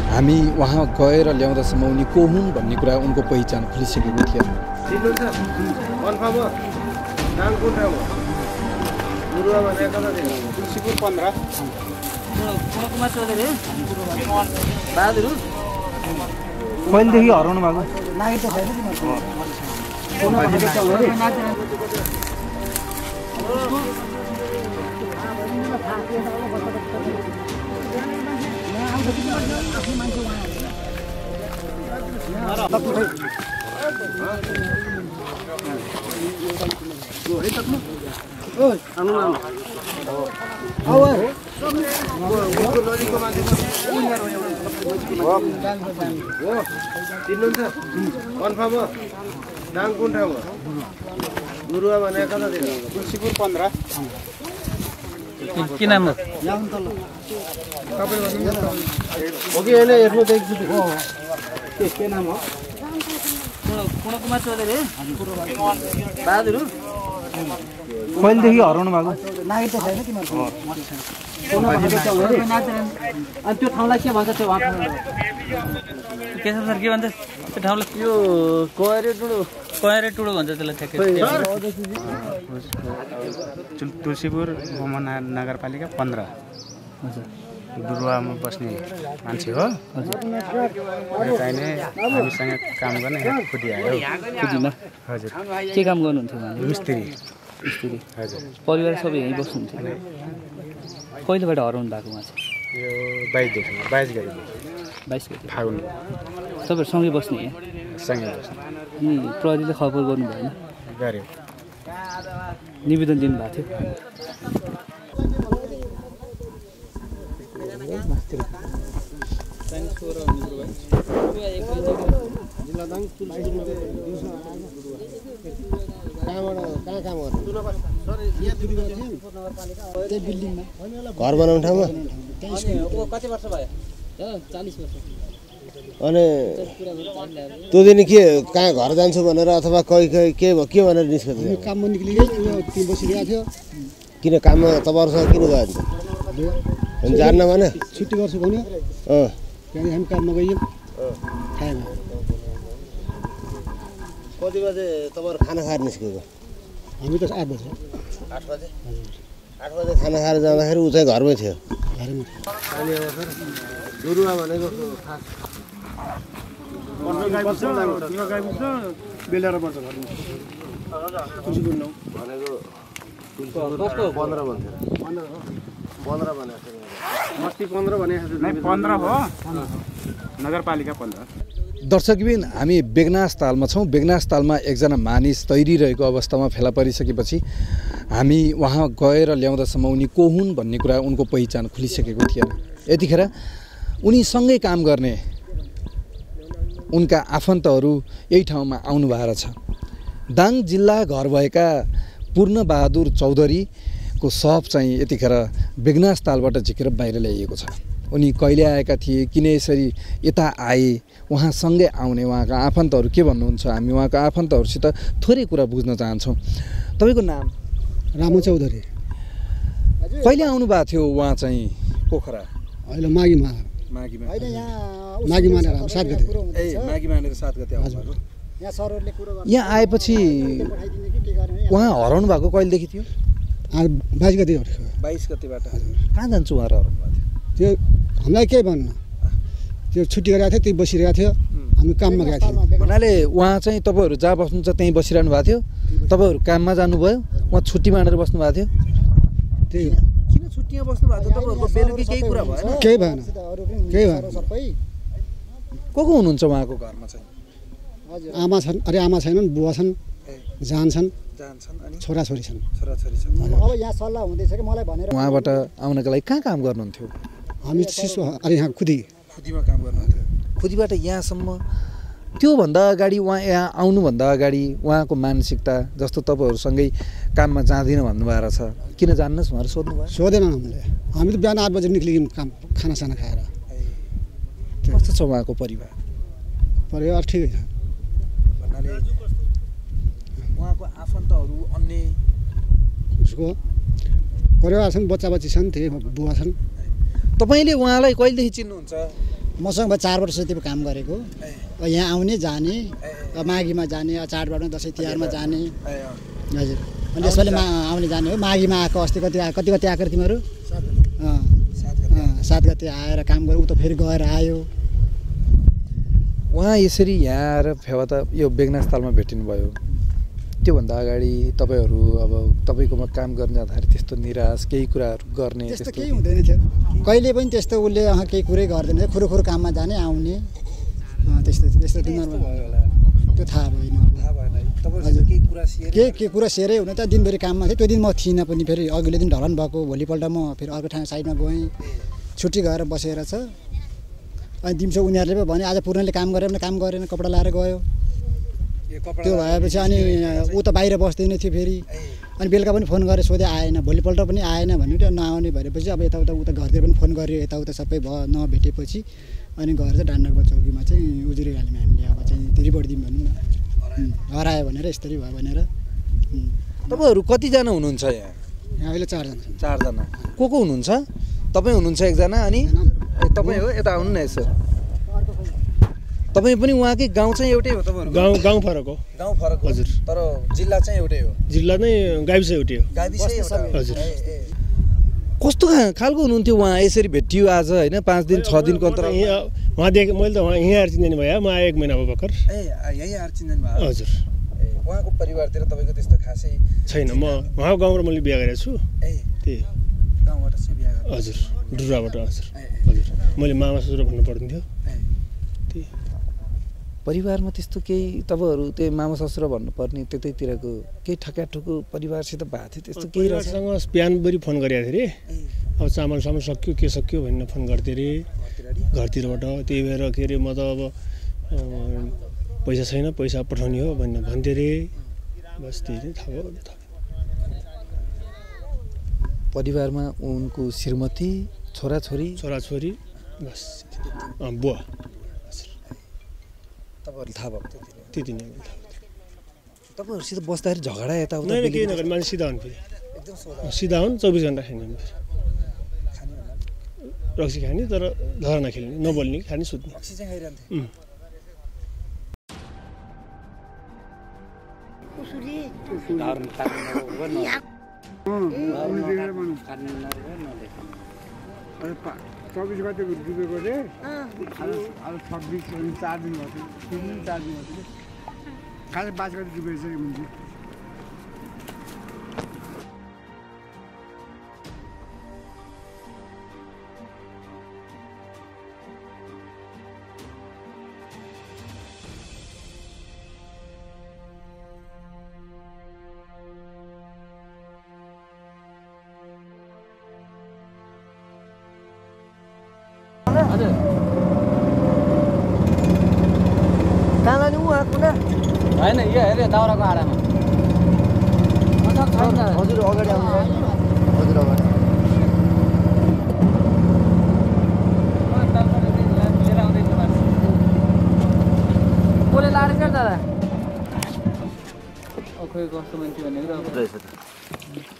हामी वहाँ गएर ल्याउँदासम्म उनी को हुन् भन्ने कुरा उनको पहिचान खुलिसकेको थिएन। कहिलेदेखि हराउनु भएको? के नाम हो? के नाम हो? पूर्णकुमार चौधरी बहादुर कहिलेदेखि हराउनु भएको? अनि त्यो ठाउँलाई के भन्छ? त्यो केशव सर के भन्छ त्यो ठाउँलाई? यो कयरे टुडो भन्छ त्यसलाई ठ्याक्कै। तुलसीपुर नगरपालिका 15 डुरुवामा बस्ने मान्छे हो। चाहिने हामीसँग काम गर्ने खुदी आयो। खुदीमा हजुर। के काम गर्नुहुन्थ्यो? मिस्त्री। हजुर। परिवार सबै यहीँ बस्नुहुन्थ्यो? कहिलेबाट हराउनु भएको उहाँ चाहिँ? यो 22 गते फागुन। तपाईँहरू सँगै बस्ने यहाँ? सँगै बस्ने। प्रहरीले खबर गर्नु भएन? गऱ्यो। निवेदन दिनुभएको थियो? घर बनाउने ठाउँमा कति वर्ष भयो? 40 वर्ष। अनि त्यो दिन के कहाँ घर जान्छु भनेर अथवा के भनेर निस्केको? काममा निक्लियो, ती बसिरहेको थियो। किन काममा तपाईँहरूसँग किन गयो अनि जान्न भने? छुट्टी गर्छु भन्यो। त्यहाँदेखि हामी काममा गयौँ। खाएन। कति बजे तपाईँहरू खाना खाएर निस्केको? हामी त 8 बजे। 8 बजे? 8 बजे खाना खाएर जाँदाखेरि ऊ चाहिँ घरमै थियो? घरमै। डुरुवा भनेको खास बेलेर पर्छ घरमा। भनेको 15 भन्थ्यो। 15 भनेको मस्ती 15 भने 15 हो। नगरपालिका 15। दर्शकबिन हामी बेगनास तालमा छौँ। बेगनास तालमा एकजना मानिस तैरिरहेको अवस्थामा फेला परिसकेपछि हामी वहाँ गएर ल्याउँदासम्म उनी को हुन् भन्ने कुरा उनको पहिचान खुलिसकेको थिएन। यतिखेर उनीसँगै काम गर्ने उनका आफन्तहरू यही ठाउँमा आउनु भएको छ। दाङ जिल्ला घर भएका पूर्णबहादुर चौधरीको शव चाहिँ यतिखेर बेगनास तालबाट झिकेर बाहिर ल्याइएको छ। उनी कहिले आएका थिए, किन यसरी यता आए, उहाँसँगै आउने उहाँका आफन्तहरू के भन्नुहुन्छ, हामी उहाँका आफन्तहरूसित थोरै कुरा बुझ्न चाहन्छौँ। तपाईँको नाम? रामु चौधरी। कहिले आउनु भएको थियो उहाँ चाहिँ पोखरा? अहिले माघीमा। माघी मानेर 7 गते। माघी मानेर 7 गते आउनुभएको। यहाँ आएपछि उहाँ हराउनु भएको कहिलेदेखि थियो? 22 गते। 22 गतेबाट। कहाँ जान्छु उहाँ हराउनु भएको थियो? त्यो हामीलाई केही भन्न। त्यो छुट्टी गरेको थियो, त्यही बसिरहेको थियो। हामी काममा गएको थियौँ। भन्नाले उहाँ चाहिँ तपाईँहरू जहाँ बस्नुहुन्छ त्यहीँ बसिरहनु भएको थियो? तपाईँहरू काममा जानुभयो, उहाँ छुट्टी मानेर बस्नु भएको थियो? त्यही हो। किन छुट्टीमा बस्नु भएको थियो? तपाईँहरूको बेलुकी केही कुरा भएन? केही भएन। को हुनुहुन्छ उहाँको घरमा चाहिँ? आमा छन्, अरे आमा छैनन्, बुवा छन्, जान्छन्, छोराछोरी छन्। अब यहाँ सल्लाह हुँदैछ कि मलाई भनेर उहाँबाट आउनको लागि कहाँ काम गर्नुहुन्थ्यो? हामी शिशु अरे यहाँ खुदीमा काम गर्नुहुन्थ्यो। खुदीबाट यहाँसम्म त्योभन्दा अगाडि उहाँ यहाँ आउनुभन्दा अगाडि उहाँको मानसिकता जस्तो तपाईँहरूसँगै काममा जाँदिनँ भन्नुभएको रहेछ, किन जान्नुहोस् भनेर सोध्नुभयो? सोधेनन् हामीले। हामी त बिहान 8 बजे निक्लियौँ काम खानासाना खाएर। कस्तो छ उहाँको परिवार? परिवार ठिकै छ। भन्नाले उहाँको आफन्तहरू अन्य उसको परिवार छन्, बच्चा बच्ची छन्, त्यही बुवा छन्। तपाईँले उहाँलाई कहिलेदेखि चिन्नुहुन्छ? मसँग 4 वर्ष जति काम गरेको यहाँ आउने जाने माघीमा जाने चाडबाडमा दसैँ तिहारमा जाने हजुर अनि यसपालि आउने जाने हो माघीमा आएको अस्ति कति आएको तिमीहरू 7 गते आएर काम गरेर उता फेरि गएर आयो उहाँ यसरी यहाँ आएर फेवा त यो बेगनास्थलमा भेटिनु भयो त्योभन्दा अगाडि तपाईँहरू अब तपाईँकोमा काम गर्न जाँदाखेरि त्यस्तो निराश केही कुराहरू गर्ने त्यस्तो केही हुँदैन थियो कहिले पनि त्यस्तो उसले केही कुरै गर्दैन खुरो काममा जाने आउने त्यस्तो त्यो थाहा भएन के कुरा सेयरै हुन त दिनभरि काममा थिएँ त्यो दिन म थिइनँ पनि फेरि अघिल्लो दिन ढलन भएको भोलिपल्ट म फेरि अर्को ठाउँ साइडमा गएँ छुट्टी गएर बसेर छ अनि दिउँसो उनीहरूले पो भने आज पूर्णले काम गरेर काम गरेन कपडा लाएर गयो त्यो भएपछि अनि ऊ त बाहिर बस्दैन थियो फेरि अनि बेलुका पनि फोन गरेर सोधे आएन भोलिपल्ट पनि आएन भन्नु नआउने भएपछि अब यताउता उता घरतिर पनि फोन गऱ्यो यताउता सबै भयो नभेटेपछि अनि गएर चाहिँ डान्डाको चौकीमा चाहिँ उजुरी हाल्यौँ हामीले अब चाहिँ रिपोर्ट दिउँ भनौँ न हरायो भनेर यसरी भयो भनेर तपाईँहरू कतिजना हुनुहुन्छ यहाँ अहिले 4जना को हुनुहुन्छ तपाईँ हुनुहुन्छ एकजना अनि तपाईँ हो यता आउनु न यसो तपाईँ पनि उहाँकै गाउँ चाहिँ एउटै हो तपाईँहरू गाउँ फरक हो गाउँ फरक हजुर तर जिल्ला चाहिँ एउटै हो जिल्ला नै गाविस एउटै हो हजुर कस्तो खालको हुनुहुन्थ्यो उहाँ यसरी भेटियो आज होइन 5 दिन 6 दिनको अन्तर उहाँ देखेँ मैले त उहाँ यहीँ आएर चिन्दैन भयो म 1 महिना भयो भर्खर यहीँ आएर चिन्दैन भयो हजुर उहाँको परिवारतिर तपाईँको त्यस्तो खासै छैन म उहाँको गाउँबाट मैले बिहा गरेको छु त्यही गाउँबाट चाहिँ बिहा गरेको हजुर डुराबाट हजुर मैले मामा ससुरा भन्नु पर्दैन थियो परिवारमा त्यस्तो केही तपाईँहरू त्यही मामा ससुरा भन्नुपर्ने त्यतैतिरको केही ठक्याठुको परिवारसित भएको थियो त्यस्तो केही परिवारसँग बिहानभरि फोन गरेको थिएँ अरे अब चामल सक्यो के सक्यो भनेर फोन गर्थेँ अरे घरतिरबाट त्यही भएर के अरे म त अब पैसा छैन पैसा पठाउने हो भनेर भन्थेँ अरे बस त्यही नै थाहा भयो परिवारमा उनको श्रीमती छोराछोरी बस बुवा तपाईँहरू थाहा भएको त्यति नै तपाईँहरूसित बस्दाखेरि झगडा यताउता केही नगरे मान्छे सिधा हुनु फेरि सिधा हुन् 24 घन्टा खाने रक्सी खाने तर धरा नखेल्ने नबोल्ने खाने सुत्ने चौबिस गते डुबेको रे अब 26 4 दिन भयो 3 दिन 4 दिन भयो खास 5 गते डुबेछ कि मुन्जी होइन यो हेरे दाउराको आडामा हजुर अगाडि आउनु हजुर अगाडि कसले लाएर क्या दादा खोइ कस्तो मान्छे भनेको